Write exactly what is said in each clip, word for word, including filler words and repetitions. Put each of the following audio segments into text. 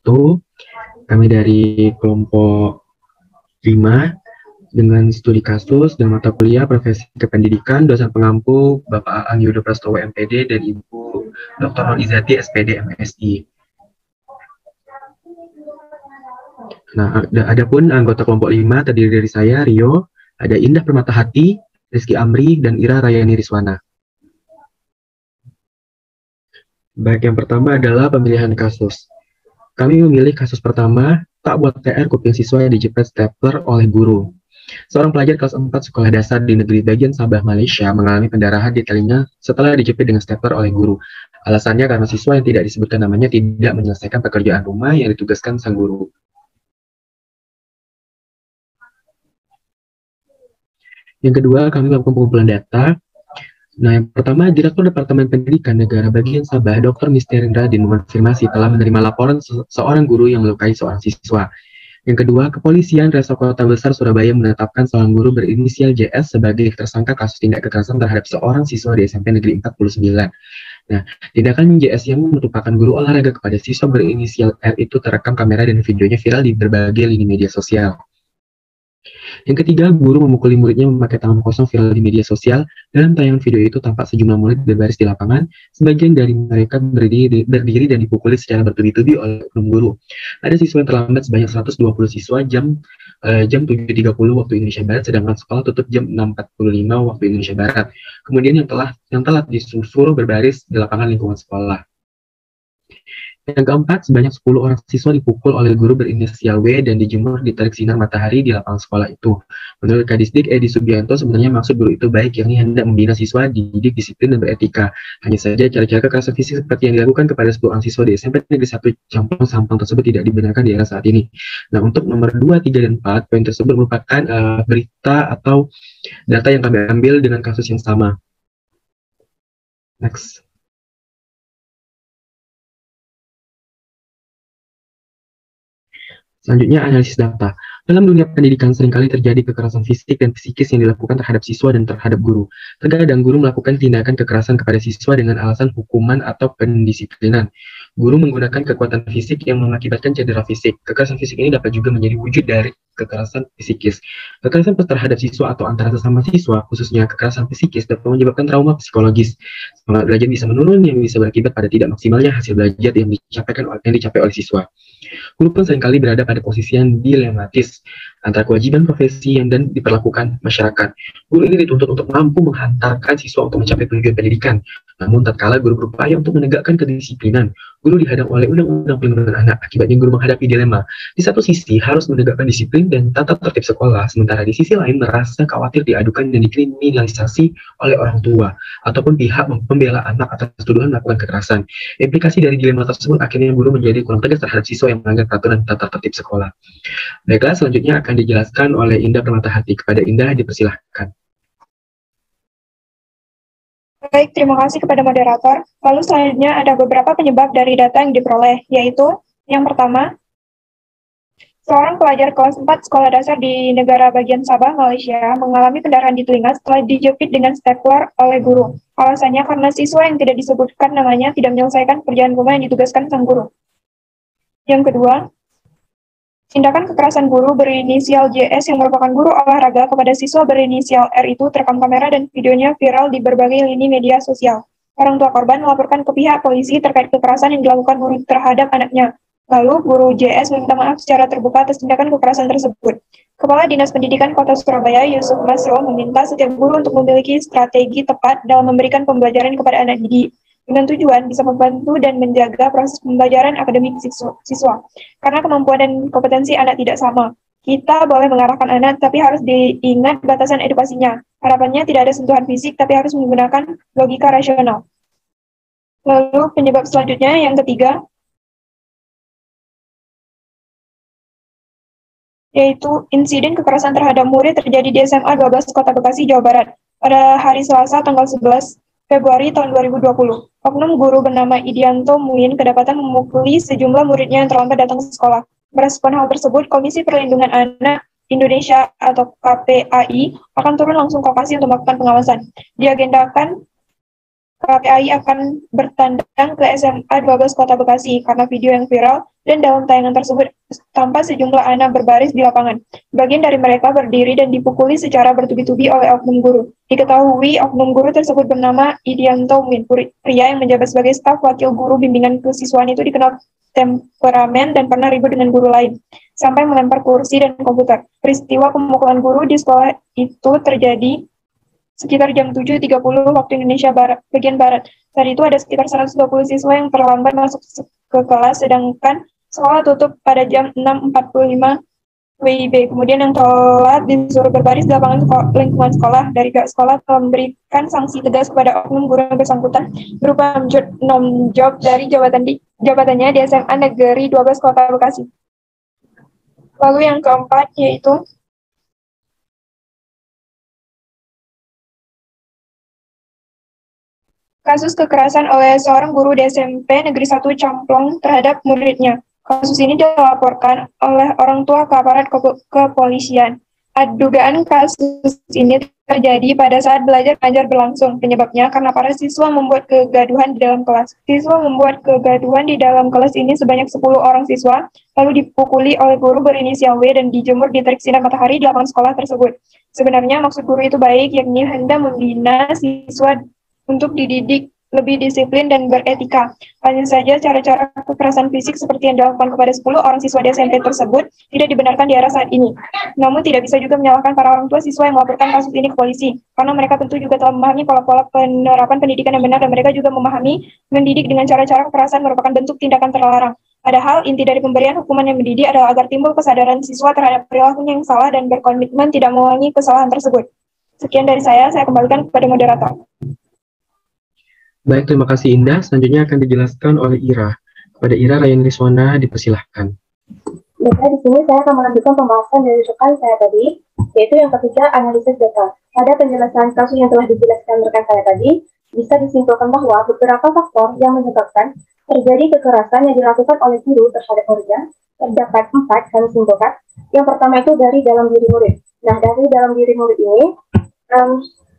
satu, kami dari kelompok lima dengan studi kasus dan mata kuliah profesi kependidikan, dosen pengampu Bapak Aang Yudo Prastowo M P D dan Ibu Doktor Nur Izati S P D M Si. Nah, ada pun anggota kelompok lima terdiri dari saya, Rio, ada Indah Permatahati, Rizky Amri, dan Ira Rayani Riswana. Baik, yang pertama adalah pemilihan kasus. Kami memilih kasus pertama, tak buat P R kuping siswa yang dijepret stapler oleh guru. Seorang pelajar kelas empat sekolah dasar di negeri bagian Sabah, Malaysia mengalami pendarahan di telinga setelah dijepit dengan stapler oleh guru. Alasannya karena siswa yang tidak disebutkan namanya tidak menyelesaikan pekerjaan rumah yang ditugaskan sang guru. Yang kedua, kami melakukan pengumpulan data. Nah, yang pertama, Direktur Departemen Pendidikan Negara Bagian Sabah, Doktor Mister Radin, mengonfirmasi telah menerima laporan se seorang guru yang melukai seorang siswa. Yang kedua, Kepolisian Resort Kota Besar Surabaya menetapkan seorang guru berinisial J S sebagai tersangka kasus tindak kekerasan terhadap seorang siswa di S M P Negeri empat puluh sembilan. Nah, tindakan J S yang merupakan guru olahraga kepada siswa berinisial R itu terekam kamera dan videonya viral di berbagai lini media sosial. Yang ketiga, guru memukuli muridnya memakai tangan kosong viral di media sosial. Dalam tayangan video itu tampak sejumlah murid berbaris di lapangan. Sebagian dari mereka berdiri, berdiri dan dipukuli secara bertubi-tubi oleh oknum guru. Ada siswa yang terlambat sebanyak seratus dua puluh siswa jam uh, jam tujuh tiga puluh waktu Indonesia Barat, sedangkan sekolah tutup jam enam empat puluh lima waktu Indonesia Barat. Kemudian yang telah yang telah disuruh berbaris di lapangan lingkungan sekolah. Yang keempat, sebanyak sepuluh orang siswa dipukul oleh guru berinisial W dan dijemur di terik sinar matahari di lapangan sekolah itu. Menurut Kadisdik Edi Subianto, sebenarnya maksud guru itu baik, yakni hendak membina siswa dididik disiplin dan beretika. Hanya saja cara-cara kekerasan fisik seperti yang dilakukan kepada sepuluh orang siswa di S M P Negeri satu Campong Sampang tersebut tidak dibenarkan di era saat ini. Nah, untuk nomor dua, tiga, dan empat, poin tersebut merupakan uh, berita atau data yang kami ambil dengan kasus yang sama. Next. Selanjutnya, analisis data. Dalam dunia pendidikan seringkali terjadi kekerasan fisik dan psikis yang dilakukan terhadap siswa dan terhadap guru. Terkadang guru melakukan tindakan kekerasan kepada siswa dengan alasan hukuman atau pendisiplinan. Guru menggunakan kekuatan fisik yang mengakibatkan cedera fisik. Kekerasan fisik ini dapat juga menjadi wujud dari kekerasan psikis. Kekerasan terhadap siswa atau antara sesama siswa, khususnya kekerasan psikis, dapat menyebabkan trauma psikologis. Semangat belajar bisa menurun yang bisa berakibat pada tidak maksimalnya hasil belajar yang dicapai, yang dicapai oleh siswa. Guru pun seringkali berada pada posisi yang dilematis antara kewajiban profesi yang dan diperlakukan masyarakat. Guru ini dituntut untuk mampu menghantarkan siswa untuk mencapai tujuan pendidikan. Namun tatkala guru berupaya untuk menegakkan kedisiplinan, guru dihadang oleh undang-undang pelindungan anak. Akibatnya guru menghadapi dilema. Di satu sisi harus menegakkan disiplin dan tata tertib sekolah, sementara di sisi lain merasa khawatir diadukan dan dikriminalisasi oleh orang tua ataupun pihak pembela anak atas tuduhan melakukan kekerasan. Implikasi dari dilema tersebut akhirnya guru menjadi kurang tegas terhadap siswa yang melanggar peraturan tata tertib sekolah. Baiklah, selanjutnya akan dijelaskan oleh Indah Permatahati. Kepada Indah dipersilahkan. Baik, terima kasih kepada moderator. Lalu selanjutnya ada beberapa penyebab dari data yang diperoleh, yaitu yang pertama, seorang pelajar kelas empat sekolah dasar di negara bagian Sabah, Malaysia, mengalami pendarahan di telinga setelah dijepit dengan stapler oleh guru. Alasannya karena siswa yang tidak disebutkan namanya tidak menyelesaikan pekerjaan rumah yang ditugaskan sang guru. Yang kedua, tindakan kekerasan guru berinisial J S yang merupakan guru olahraga kepada siswa berinisial R itu terekam kamera dan videonya viral di berbagai lini media sosial. Orang tua korban melaporkan ke pihak polisi terkait kekerasan yang dilakukan guru terhadap anaknya. Lalu, guru J S meminta maaf secara terbuka atas tindakan kekerasan tersebut. Kepala Dinas Pendidikan Kota Surabaya, Yusuf Masro, meminta setiap guru untuk memiliki strategi tepat dalam memberikan pembelajaran kepada anak didik, dengan tujuan bisa membantu dan menjaga proses pembelajaran akademik siswa, siswa. Karena kemampuan dan kompetensi anak tidak sama. Kita boleh mengarahkan anak, tapi harus diingat batasan edukasinya. Harapannya tidak ada sentuhan fisik, tapi harus menggunakan logika rasional. Lalu penyebab selanjutnya, yang ketiga, yaitu insiden kekerasan terhadap murid terjadi di S M A dua belas Kota Bekasi, Jawa Barat, pada hari Selasa tanggal sebelas Februari tahun dua ribu dua puluh. Oknum guru bernama Idianto Muin kedapatan memukuli sejumlah muridnya yang terlambat datang ke sekolah. Merespon hal tersebut, Komisi Perlindungan Anak Indonesia atau K P A I akan turun langsung ke lokasi untuk melakukan pengawasan. Diagendakan K P A I akan bertandang ke S M A dua belas Kota Bekasi karena video yang viral dan dalam tayangan tersebut tampak sejumlah anak berbaris di lapangan. Bagian dari mereka berdiri dan dipukuli secara bertubi-tubi oleh oknum guru. Diketahui oknum guru tersebut bernama Idianto Muin, pria yang menjabat sebagai staf wakil guru bimbingan kesiswaan itu dikenal temperamen dan pernah ribut dengan guru lain, sampai melempar kursi dan komputer. Peristiwa pemukulan guru di sekolah itu terjadi sekitar jam tujuh tiga puluh waktu Indonesia Barat, bagian Barat. Saat itu ada sekitar seratus dua puluh siswa yang terlambat masuk ke kelas, sedangkan sekolah tutup pada jam enam empat puluh lima W I B. Kemudian yang telat disuruh berbaris di lapangan lingkungan sekolah. Dari pihak sekolah telah memberikan sanksi tegas kepada oknum guru yang bersangkutan berupa non-job dari jabatan di, jabatannya di S M A Negeri dua belas Kota Bekasi. Lalu yang keempat yaitu kasus kekerasan oleh seorang guru di S M P Negeri satu Camplong terhadap muridnya. Kasus ini dilaporkan oleh orang tua ke aparat kepolisian. Dugaan kasus ini terjadi pada saat belajar mengajar berlangsung. Penyebabnya karena para siswa membuat kegaduhan di dalam kelas. Siswa membuat kegaduhan di dalam kelas ini sebanyak sepuluh orang siswa, lalu dipukuli oleh guru berinisial W dan dijemur di terik sinar matahari di lapangan sekolah tersebut. Sebenarnya maksud guru itu baik, yakni hendak membina siswa untuk dididik lebih disiplin dan beretika. Hanya saja cara-cara kekerasan fisik seperti yang dilakukan kepada sepuluh orang siswa di S M P tersebut tidak dibenarkan di era saat ini. Namun tidak bisa juga menyalahkan para orang tua siswa yang melaporkan kasus ini ke polisi, karena mereka tentu juga telah memahami pola-pola penerapan pendidikan yang benar dan mereka juga memahami mendidik dengan cara-cara kekerasan merupakan bentuk tindakan terlarang. Padahal inti dari pemberian hukuman yang mendidik adalah agar timbul kesadaran siswa terhadap perilakunya yang salah dan berkomitmen tidak mengulangi kesalahan tersebut. Sekian dari saya, saya kembalikan kepada moderator. Baik, terima kasih Indah. Selanjutnya akan dijelaskan oleh Ira. Kepada Ira, Ryan Liswana dipersilahkan. Baiklah, di sini saya akan melanjutkan pembahasan dari rekan saya tadi, yaitu yang ketiga, analisis data. Pada penjelasan kasus yang telah dijelaskan rekan saya tadi, bisa disimpulkan bahwa beberapa faktor yang menyebabkan terjadi kekerasan yang dilakukan oleh guru terhadap muridnya terdapat empat, kami simpulkan. Yang pertama itu dari dalam diri murid. Nah, dari dalam diri murid ini, um,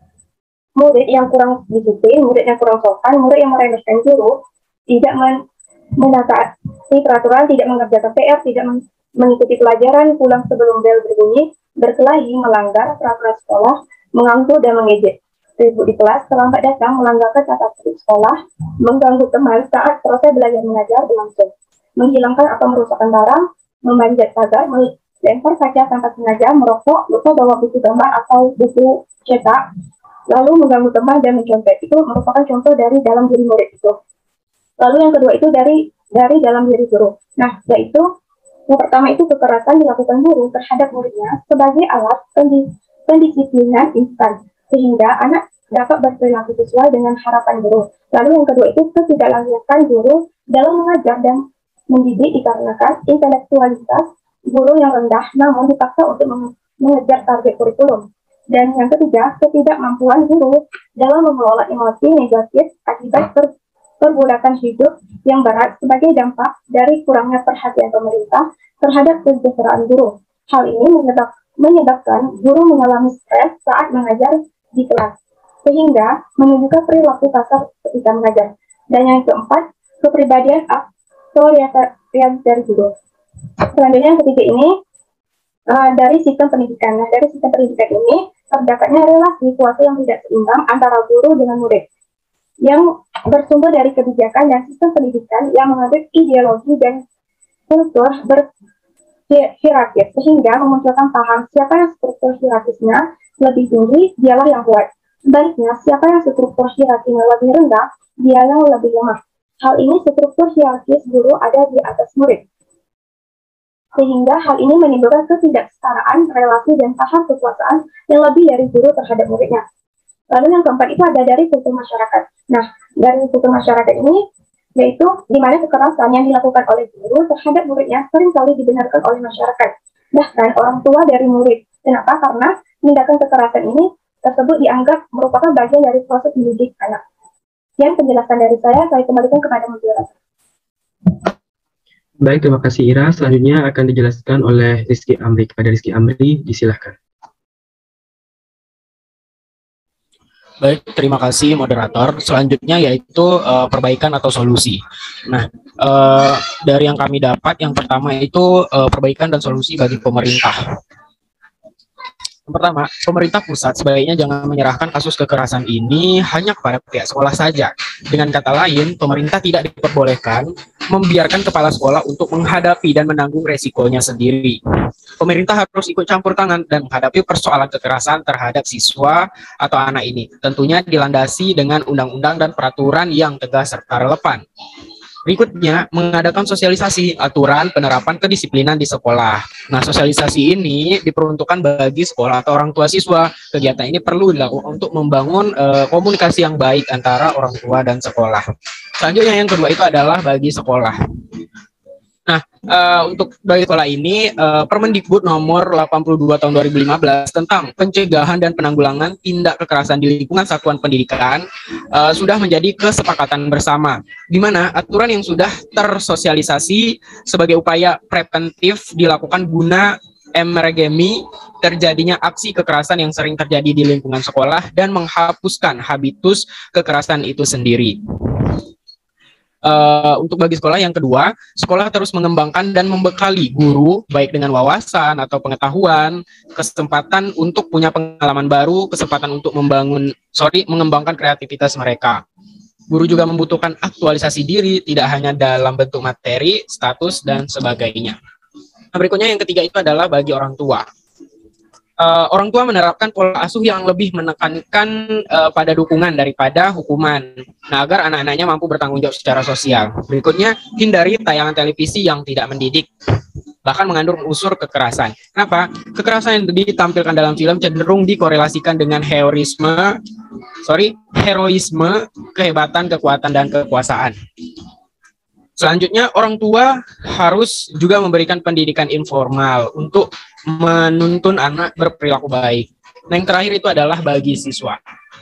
murid yang kurang disiplin, murid yang kurang sopan, murid yang meremehkan guru, tidak men menaati peraturan, tidak mengerjakan P R, tidak men mengikuti pelajaran, pulang sebelum bel berbunyi, berkelahi, melanggar peraturan sekolah, mengganggu dan mengejek, ribut di kelas, terlambat datang, melanggar tata tertib sekolah, mengganggu teman saat proses belajar mengajar berlangsung, menghilangkan atau merusakkan barang, memanjat pagar, melempar kaca tanpa sengaja, merokok, lupa bawa buku gambar atau buku cetak, lalu mengganggu teman dan mencontek. Itu merupakan contoh dari dalam diri murid itu. Lalu yang kedua itu dari dari dalam diri guru. Nah, yaitu yang pertama itu kekerasan dilakukan guru terhadap muridnya sebagai alat pendisiplinan instan, sehingga anak dapat berperilaku sesuai dengan harapan guru. Lalu yang kedua itu ketidaklayakan guru dalam mengajar dan mendidik dikarenakan intelektualitas guru yang rendah, namun dipaksa untuk mengejar target kurikulum. Dan yang ketiga, ketidakmampuan guru dalam mengelola emosi negatif akibat per pergulatan hidup yang berat sebagai dampak dari kurangnya perhatian pemerintah terhadap kesejahteraan guru. Hal ini menyebab, menyebabkan guru mengalami stres saat mengajar di kelas, sehingga menunjukkan perilaku kasar ketika mengajar. Dan yang keempat, kepribadian aktoritas dari guru. Selanjutnya yang ketiga ini, Uh, dari sistem pendidikan. Nah, dari sistem pendidikan ini terdapatnya relasi kuasa yang tidak seimbang antara guru dengan murid, yang bersumber dari kebijakan dan sistem pendidikan yang mengambil ideologi dan kultur berhierarkis, sehingga memunculkan paham siapa yang struktur hierarkisnya lebih tinggi, dialah yang kuat. Sebaliknya, siapa yang struktur hierarkinya lebih rendah, dia yang lebih lemah. Hal ini struktur hierarkis guru ada di atas murid, sehingga hal ini menimbulkan ketidaksetaraan relasi dan tahap kekuasaan yang lebih dari guru terhadap muridnya. Lalu yang keempat itu ada dari kultur masyarakat. Nah, dari kultur masyarakat ini, yaitu di mana kekerasan yang dilakukan oleh guru terhadap muridnya seringkali dibenarkan oleh masyarakat, bahkan orang tua dari murid. Kenapa? Karena tindakan kekerasan ini tersebut dianggap merupakan bagian dari proses mendidik anak. Yang penjelasan dari saya, saya kembalikan kepada moderator. Baik, terima kasih Ira. Selanjutnya akan dijelaskan oleh Rizky Amri. Kepada Rizky Amri, disilahkan. Baik, terima kasih moderator. Selanjutnya yaitu uh, perbaikan atau solusi. Nah, uh, dari yang kami dapat, yang pertama itu uh, perbaikan dan solusi bagi pemerintah. Yang pertama, pemerintah pusat sebaiknya jangan menyerahkan kasus kekerasan ini hanya kepada pihak sekolah saja. Dengan kata lain, pemerintah tidak diperbolehkan membiarkan kepala sekolah untuk menghadapi dan menanggung resikonya sendiri. Pemerintah harus ikut campur tangan dan menghadapi persoalan kekerasan terhadap siswa atau anak ini. Tentunya dilandasi dengan undang-undang dan peraturan yang tegas serta relevan. Berikutnya, mengadakan sosialisasi aturan penerapan kedisiplinan di sekolah. Nah, sosialisasi ini diperuntukkan bagi sekolah atau orang tua siswa. Kegiatan ini perlu dilakukan untuk membangun uh, komunikasi yang baik antara orang tua dan sekolah. Selanjutnya yang kedua itu adalah bagi sekolah. Nah, uh, untuk bagi sekolah ini, uh, Permendikbud nomor delapan puluh dua tahun dua ribu lima belas tentang pencegahan dan penanggulangan tindak kekerasan di lingkungan satuan pendidikan uh, sudah menjadi kesepakatan bersama, di mana aturan yang sudah tersosialisasi sebagai upaya preventif dilakukan guna memerengemi terjadinya aksi kekerasan yang sering terjadi di lingkungan sekolah dan menghapuskan habitus kekerasan itu sendiri. Uh, untuk bagi sekolah yang kedua, sekolah terus mengembangkan dan membekali guru baik dengan wawasan atau pengetahuan, kesempatan untuk punya pengalaman baru, kesempatan untuk membangun, sorry, mengembangkan kreativitas mereka. Guru juga membutuhkan aktualisasi diri, tidak hanya dalam bentuk materi, status, dan sebagainya. Nah, berikutnya yang ketiga itu adalah bagi orang tua. Uh, orang tua menerapkan pola asuh yang lebih menekankan uh, pada dukungan daripada hukuman, nah agar anak-anaknya mampu bertanggung jawab secara sosial. Berikutnya, hindari tayangan televisi yang tidak mendidik, bahkan mengandung unsur kekerasan. Kenapa? Kekerasan yang ditampilkan dalam film cenderung dikorelasikan dengan heroisme, sorry, heroisme, kehebatan, kekuatan, dan kekuasaan. Selanjutnya, orang tua harus juga memberikan pendidikan informal untuk menuntun anak berperilaku baik. Nah, yang terakhir itu adalah bagi siswa.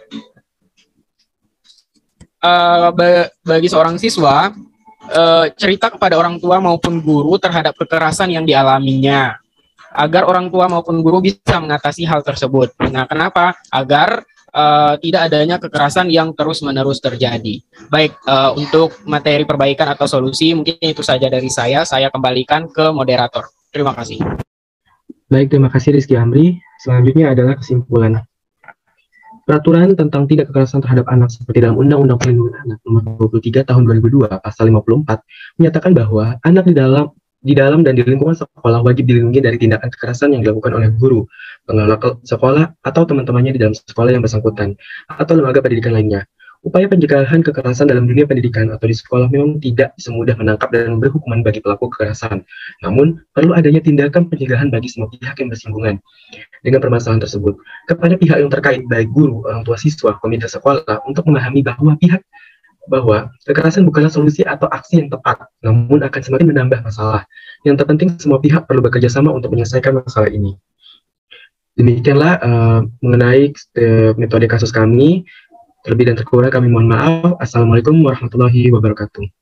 Uh, bagi seorang siswa, uh, cerita kepada orang tua maupun guru terhadap kekerasan yang dialaminya, agar orang tua maupun guru bisa mengatasi hal tersebut. Nah, kenapa? Agar Uh, tidak adanya kekerasan yang terus-menerus terjadi. Baik, uh, untuk materi perbaikan atau solusi, mungkin itu saja dari saya. Saya kembalikan ke moderator. Terima kasih. Baik, terima kasih Rizky Amri. Selanjutnya adalah kesimpulan. Peraturan tentang tidak kekerasan terhadap anak seperti dalam Undang-Undang Perlindungan Anak Nomor dua puluh tiga Tahun dua ribu dua, Pasal lima puluh empat, menyatakan bahwa anak di dalam di dalam dan di lingkungan sekolah wajib dilindungi dari tindakan kekerasan yang dilakukan oleh guru, pengelola sekolah, atau teman-temannya di dalam sekolah yang bersangkutan, atau lembaga pendidikan lainnya. Upaya pencegahan kekerasan dalam dunia pendidikan atau di sekolah memang tidak semudah menangkap dan memberi hukuman bagi pelaku kekerasan. Namun, perlu adanya tindakan pencegahan bagi semua pihak yang bersinggungan dengan permasalahan tersebut. Kepada pihak yang terkait, baik guru, orang tua siswa, komite sekolah, untuk memahami bahwa pihak bahwa kekerasan bukanlah solusi atau aksi yang tepat, namun akan semakin menambah masalah. Yang terpenting, semua pihak perlu bekerja sama untuk menyelesaikan masalah ini. Demikianlah uh, mengenai uh, metode kasus kami. Terlebih dan terkurang kami mohon maaf. Assalamualaikum warahmatullahi wabarakatuh.